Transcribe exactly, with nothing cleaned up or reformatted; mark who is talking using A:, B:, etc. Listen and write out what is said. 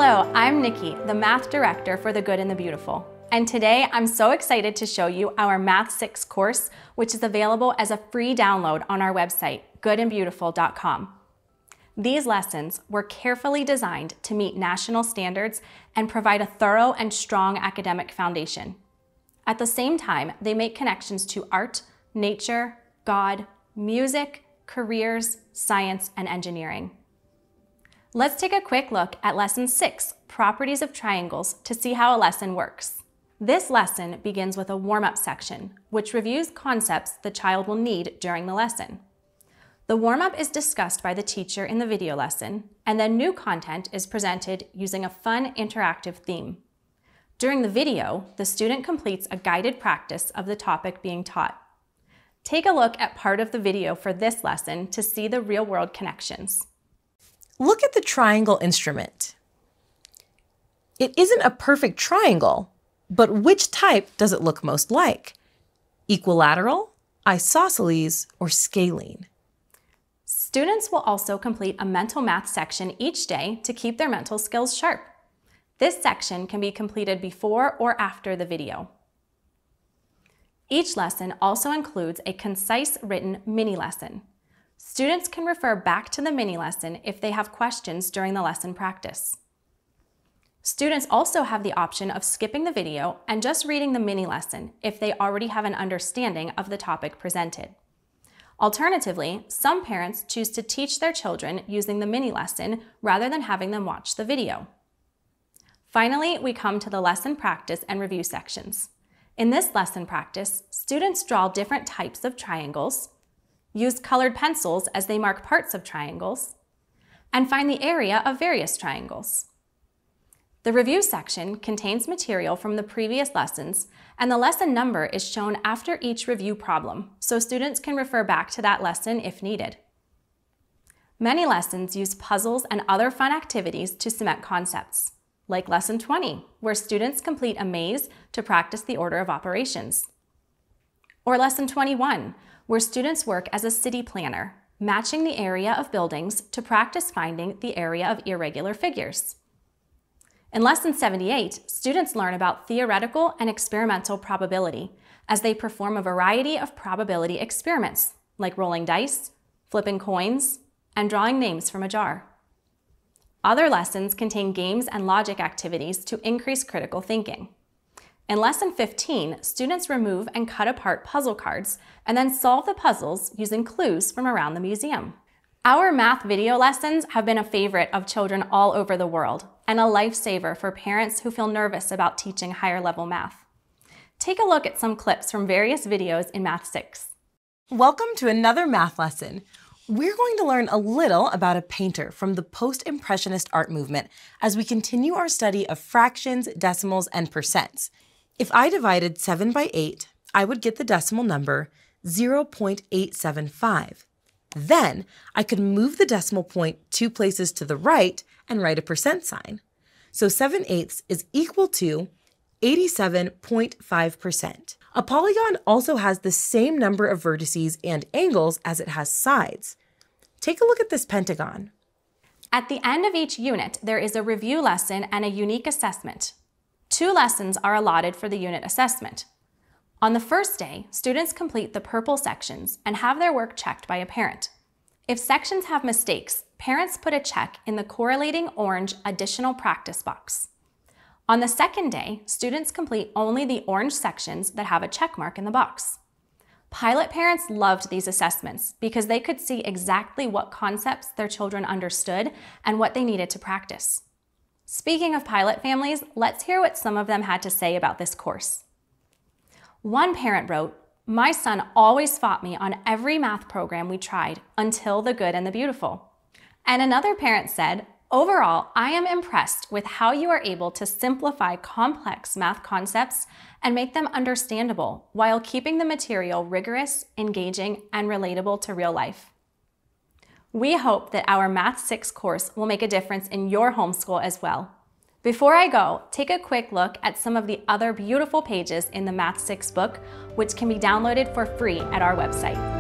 A: Hello, I'm Nikki, the Math Director for The Good and the Beautiful. And today I'm so excited to show you our Math six course, which is available as a free download on our website, good and beautiful dot com. These lessons were carefully designed to meet national standards and provide a thorough and strong academic foundation. At the same time, they make connections to art, nature, God, music, careers, science, and engineering. Let's take a quick look at Lesson six, Properties of Triangles, to see how a lesson works. This lesson begins with a warm-up section, which reviews concepts the child will need during the lesson. The warm-up is discussed by the teacher in the video lesson, and then new content is presented using a fun, interactive theme. During the video, the student completes a guided practice of the topic being taught. Take a look at part of the video for this lesson to see the real-world connections.
B: Look at the triangle instrument. It isn't a perfect triangle, but which type does it look most like? Equilateral, isosceles, or scalene?
A: Students will also complete a mental math section each day to keep their mental skills sharp. This section can be completed before or after the video. Each lesson also includes a concise written mini lesson. Students can refer back to the mini lesson if they have questions during the lesson practice. Students also have the option of skipping the video and just reading the mini lesson if they already have an understanding of the topic presented. Alternatively, some parents choose to teach their children using the mini lesson rather than having them watch the video. Finally, we come to the lesson practice and review sections. In this lesson practice, students draw different types of triangles, use colored pencils as they mark parts of triangles, and find the area of various triangles. The review section contains material from the previous lessons, and the lesson number is shown after each review problem, so students can refer back to that lesson if needed. Many lessons use puzzles and other fun activities to cement concepts, like Lesson twenty, where students complete a maze to practice the order of operations. Or Lesson twenty-one, where students work as a city planner, matching the area of buildings to practice finding the area of irregular figures. In Lesson seventy-eight, students learn about theoretical and experimental probability as they perform a variety of probability experiments, like rolling dice, flipping coins, and drawing names from a jar. Other lessons contain games and logic activities to increase critical thinking. In Lesson fifteen, students remove and cut apart puzzle cards and then solve the puzzles using clues from around the museum. Our math video lessons have been a favorite of children all over the world and a lifesaver for parents who feel nervous about teaching higher level math. Take a look at some clips from various videos in Math six.
B: Welcome to another math lesson. We're going to learn a little about a painter from the post-impressionist art movement as we continue our study of fractions, decimals, and percents. If I divided seven by eight, I would get the decimal number zero point eight seven five. Then I could move the decimal point two places to the right and write a percent sign. So seven eighths is equal to eighty-seven point five percent. A polygon also has the same number of vertices and angles as it has sides. Take a look at this pentagon.
A: At the end of each unit, there is a review lesson and a unique assessment. Two lessons are allotted for the unit assessment. On the first day, students complete the purple sections and have their work checked by a parent. If sections have mistakes, parents put a check in the correlating orange additional practice box. On the second day, students complete only the orange sections that have a check mark in the box. Pilot parents loved these assessments because they could see exactly what concepts their children understood and what they needed to practice. Speaking of pilot families, let's hear what some of them had to say about this course. One parent wrote, "My son always fought me on every math program we tried until The Good and the Beautiful." And another parent said, "Overall, I am impressed with how you are able to simplify complex math concepts and make them understandable while keeping the material rigorous, engaging, and relatable to real life." We hope that our Math six course will make a difference in your homeschool as well. Before I go, take a quick look at some of the other beautiful pages in the Math six book, which can be downloaded for free at our website.